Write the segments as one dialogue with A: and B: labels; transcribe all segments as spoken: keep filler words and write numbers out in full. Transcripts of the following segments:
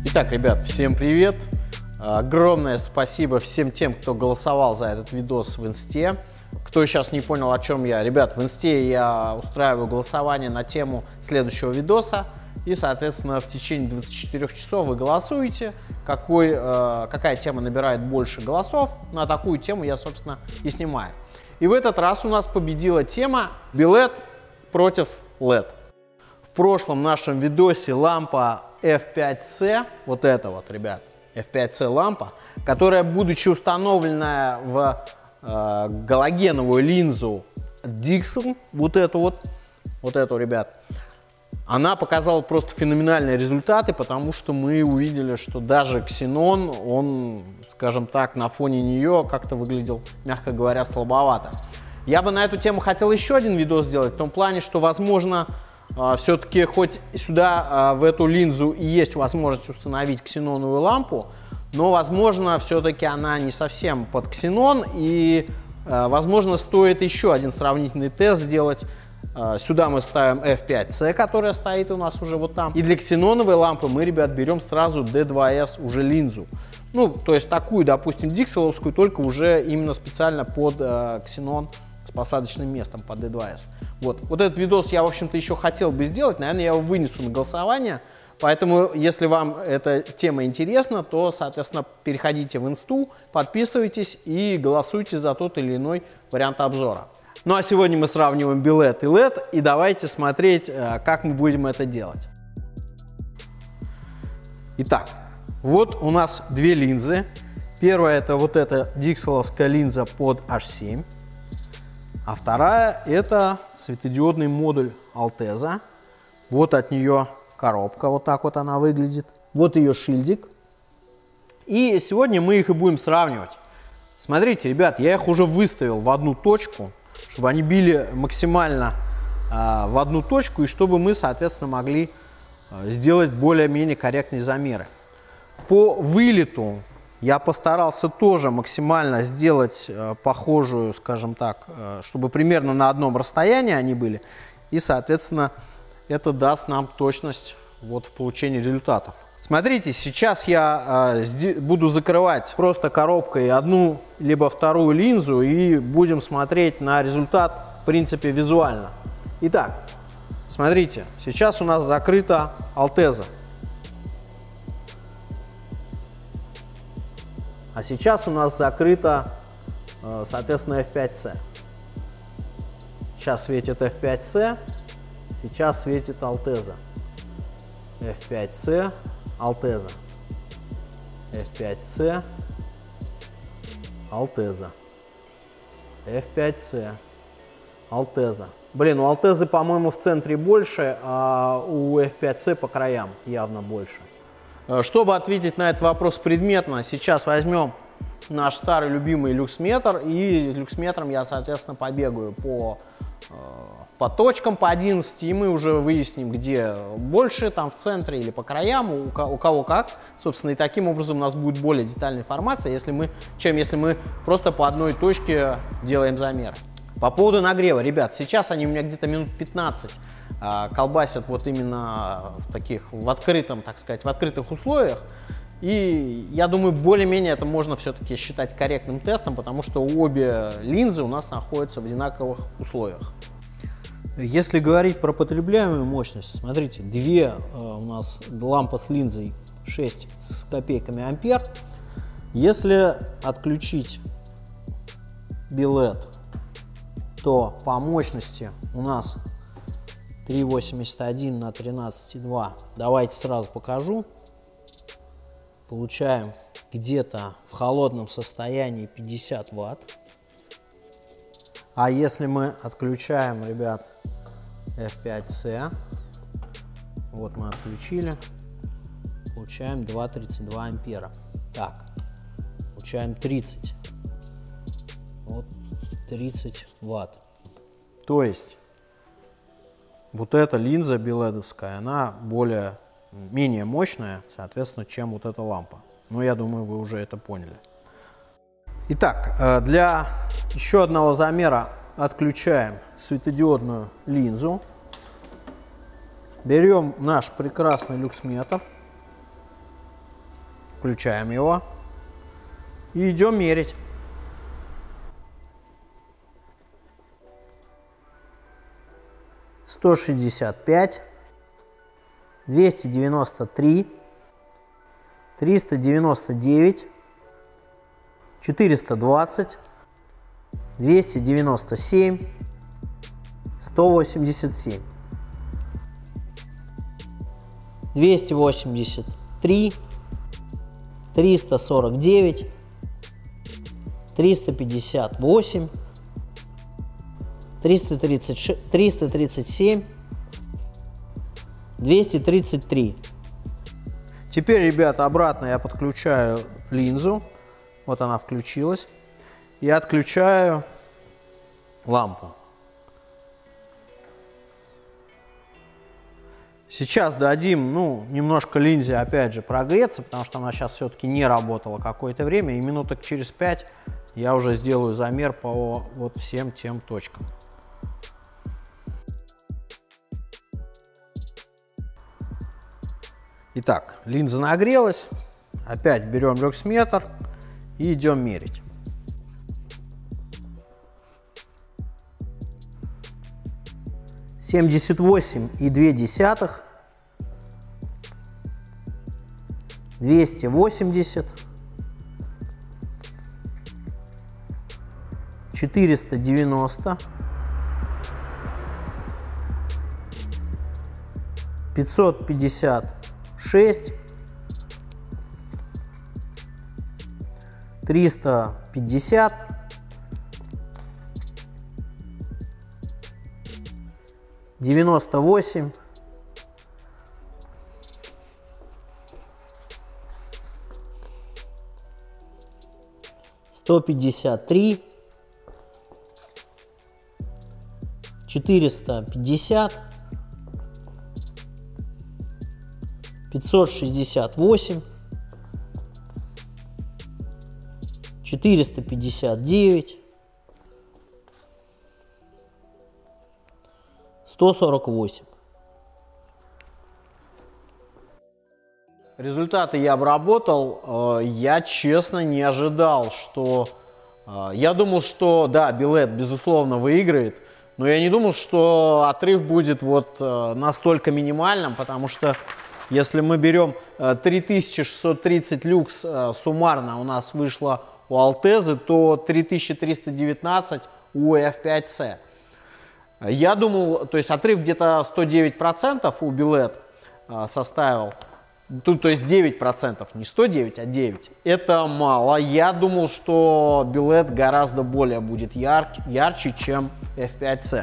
A: Итак, ребят, всем привет! Огромное спасибо всем тем, кто голосовал за этот видос в инсте. Кто сейчас не понял, о чем я. Ребят, в инсте я устраиваю голосование на тему следующего видоса. И, соответственно, в течение двадцати четырёх часов вы голосуете, какой, э, какая тема набирает больше голосов. На такую тему я, собственно, и снимаю. И в этот раз у нас победила тема билет против лед. В прошлом нашем видосе лампа эф пять си, вот это вот, ребят, эф пять си лампа, которая, будучи установленная в э, галогеновую линзу Dixel, вот эту вот, вот эту, ребят, она показала просто феноменальные результаты, потому что мы увидели, что даже ксенон, он, скажем так, на фоне нее как-то выглядел, мягко говоря, слабовато. Я бы на эту тему хотел еще один видос сделать, в том плане, что, возможно, все-таки хоть сюда, в эту линзу, и есть возможность установить ксеноновую лампу, но, возможно, все-таки она не совсем под ксенон, и, возможно, стоит еще один сравнительный тест сделать. Сюда мы ставим эф пять си, которая стоит у нас уже вот там. И для ксеноновой лампы мы, ребят, берем сразу ди два эс уже линзу. Ну, то есть такую, допустим, дикселовскую, только уже именно специально под э, ксенон с посадочным местом под ди два эс. Вот. Вот этот видос я, в общем-то, еще хотел бы сделать. Наверное, я его вынесу на голосование. Поэтому, если вам эта тема интересна, то, соответственно, переходите в инсту, подписывайтесь и голосуйте за тот или иной вариант обзора. Ну а сегодня мы сравниваем билет и лед, и давайте смотреть, как мы будем это делать. Итак, вот у нас две линзы. Первая — это вот эта дикселовская линза под эйч семь, а вторая — это светодиодный модуль Alteza. Вот от нее коробка, вот так вот она выглядит. Вот ее шильдик. И сегодня мы их и будем сравнивать. Смотрите, ребят, я их уже выставил в одну точку, чтобы они били максимально э, в одну точку, и чтобы мы, соответственно, могли э, сделать более-менее корректные замеры. По вылету я постарался тоже максимально сделать э, похожую, скажем так, э, чтобы примерно на одном расстоянии они были, и, соответственно, это даст нам точность вот в получении результатов. Смотрите, сейчас я э, буду закрывать просто коробкой одну либо вторую линзу и будем смотреть на результат, в принципе, визуально. Итак, смотрите, сейчас у нас закрыта Alteza. А сейчас у нас закрыта, э, соответственно, эф пять си. Сейчас светит эф пять си, сейчас светит Alteza. эф пять си. Alteza. эф пять си. Alteza. эф пять си. Alteza. Блин, у Alteza, по-моему, в центре больше, а у эф пять си по краям явно больше. Чтобы ответить на этот вопрос предметно, сейчас возьмем наш старый любимый люксметр, и люксметром я, соответственно, побегаю по по точкам, по одиннадцати, и мы уже выясним, где больше, там в центре или по краям, у, у кого как. Собственно, и таким образом у нас будет более детальная информация, если мы, чем если мы просто по одной точке делаем замер. По поводу нагрева, ребят, сейчас они у меня где-то минут пятнадцать а, колбасят вот именно в таких, в открытом, так сказать, в открытых условиях. И я думаю, более-менее это можно все-таки считать корректным тестом, потому что обе линзы у нас находятся в одинаковых условиях. Если говорить про потребляемую мощность, смотрите, две э, у нас лампа с линзой шесть с копейками ампер. Если отключить билет, то по мощности у нас три восемьдесят один на тринадцать и два. Давайте сразу покажу. Получаем где-то в холодном состоянии пятьдесят ватт. А если мы отключаем, ребят, эф пять си, вот мы отключили, получаем два тридцать два ампера. Так, получаем тридцать. Вот тридцать ватт. То есть вот эта линза биледовская, она более, менее мощная, соответственно, чем вот эта лампа. Но я думаю, вы уже это поняли. Итак, для еще одного замера отключаем светодиодную линзу. Берем наш прекрасный люксметр. Включаем его и идем мерить. сто шестьдесят пять, двести девяносто три, триста девяносто девять, четыреста двадцать, двести девяносто семь, сто восемьдесят семь, двести восемьдесят три, триста сорок девять, триста пятьдесят восемь, триста тридцать шесть, триста тридцать семь, двести тридцать три. Теперь, ребята, обратно я подключаю линзу. Вот она включилась. И отключаю лампу. Сейчас дадим, ну, немножко линзе, опять же, прогреться, потому что она сейчас все-таки не работала какое-то время. И минуток через пять я уже сделаю замер по вот всем тем точкам. Итак, линза нагрелась. Опять берем люксметр и идем мерить. семьдесят восемь и две десятых, двести восемьдесят, четыреста девяносто, пятьсот пятьдесят шесть, триста пятьдесят, девяносто восемь, сто пятьдесят три, четыреста пятьдесят, пятьсот шестьдесят восемь, четыреста пятьдесят девять, сто сорок восемь. Результаты я обработал. Я, честно, не ожидал, что... Я думал, что, да, Билет, безусловно, выиграет, но я не думал, что отрыв будет вот настолько минимальным, потому что если мы берем три тысячи шестьсот тридцать люкс суммарно у нас вышло у Алтезы, то три тысячи триста девятнадцать у эф пять си. Я думал, то есть отрыв где-то сто девять процентов у Билет составил. Тут, то есть девять процентов, не сто девять, а девять. Это мало. Я думал, что Билет гораздо более будет ярче, ярче, чем эф пять си.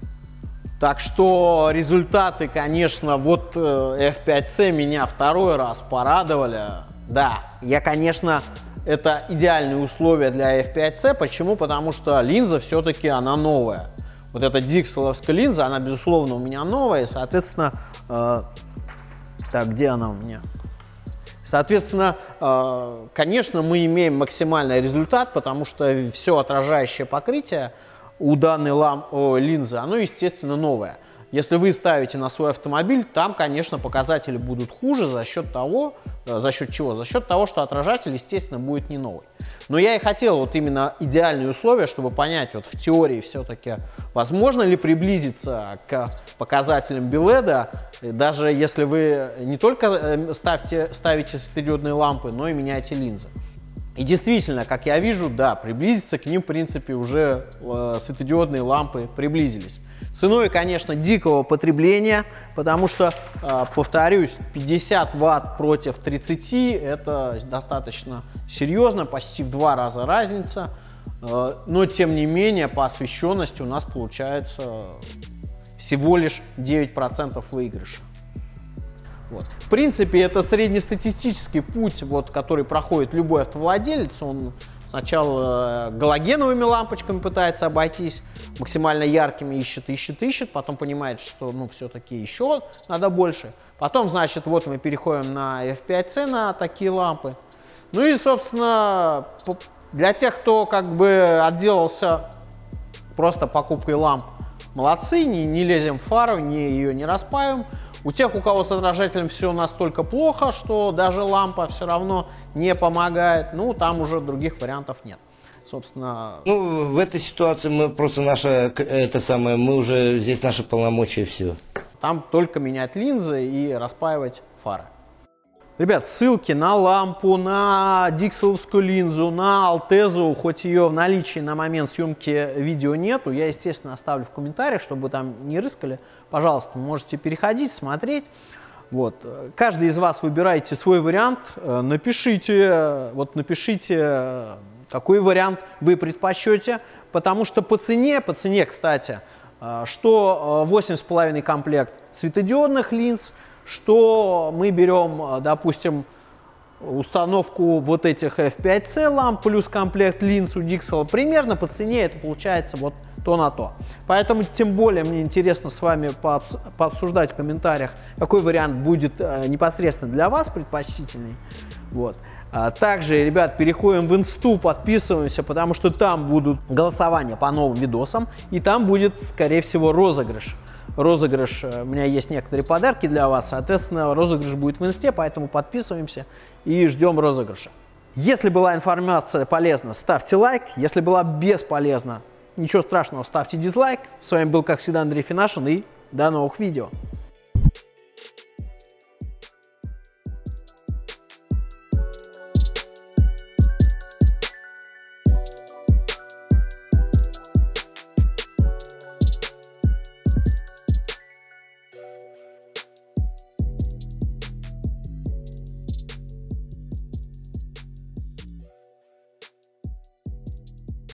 A: Так что результаты, конечно, вот эф пять си меня второй раз порадовали. Да, я, конечно, это идеальные условия для эф пять си. Почему? Потому что линза все-таки она новая. Вот эта дикселовская линза, она, безусловно, у меня новая. И, соответственно, э, так, где она у меня? Соответственно, э, конечно, мы имеем максимальный результат, потому что все отражающее покрытие у данной лам, о, линзы, оно, естественно, новое. Если вы ставите на свой автомобиль, там, конечно, показатели будут хуже за счет того, за счет чего? За счет того, что отражатель, естественно, будет не новый. Но я и хотел вот именно идеальные условия, чтобы понять, вот в теории все-таки, возможно ли приблизиться к показателям Биледа, даже если вы не только ставите, ставите светодиодные лампы, но и меняете линзы. И действительно, как я вижу, да, приблизиться к ним, в принципе, уже э, светодиодные лампы приблизились. Ценой, конечно, дикого потребления, потому что, э, повторюсь, пятьдесят ватт против тридцати, это достаточно серьезно, почти в два раза разница. Э, но, тем не менее, по освещенности у нас получается всего лишь девять процентов выигрыша. Вот. В принципе, это среднестатистический путь, вот, который проходит любой автовладелец. Он сначала галогеновыми лампочками пытается обойтись, максимально яркими ищет, ищет, ищет, потом понимает, что ну, все-таки еще надо больше. Потом, значит, вот мы переходим на эф пять си, на такие лампы. Ну и, собственно, для тех, кто как бы отделался просто покупкой ламп, молодцы, не, не лезем в фару, не, ее не распаиваем. У тех, у кого с отражателем все настолько плохо, что даже лампа все равно не помогает, ну, там уже других вариантов нет. Собственно...
B: Ну, в этой ситуации мы просто наша, это самое, мы уже, здесь наши полномочия и все.
A: Там только менять линзы и распаивать фары. Ребят, ссылки на лампу, на дикселовскую линзу, на Алтезу, хоть ее в наличии на момент съемки видео нету, я, естественно, оставлю в комментариях, чтобы вы там не рыскали. Пожалуйста, можете переходить, смотреть. Вот. Каждый из вас выбирайте свой вариант, напишите, вот напишите, какой вариант вы предпочтете, потому что по цене, по цене, кстати, что восемь с половиной комплект светодиодных линз, что мы берем, допустим, установку вот этих эф пять си ламп плюс комплект линз у Dixel, примерно по цене это получается вот то на то. Поэтому тем более мне интересно с вами пообсуждать в комментариях, какой вариант будет непосредственно для вас предпочтительный. Вот. Также, ребят, переходим в инсту, подписываемся, потому что там будут голосования по новым видосам, и там будет, скорее всего, розыгрыш. Розыгрыш, у меня есть некоторые подарки для вас, соответственно, розыгрыш будет в инсте, поэтому подписываемся и ждем розыгрыша. Если была информация полезна, ставьте лайк, если была бесполезна, ничего страшного, ставьте дизлайк. С вами был, как всегда, Андрей Финашин, и до новых видео.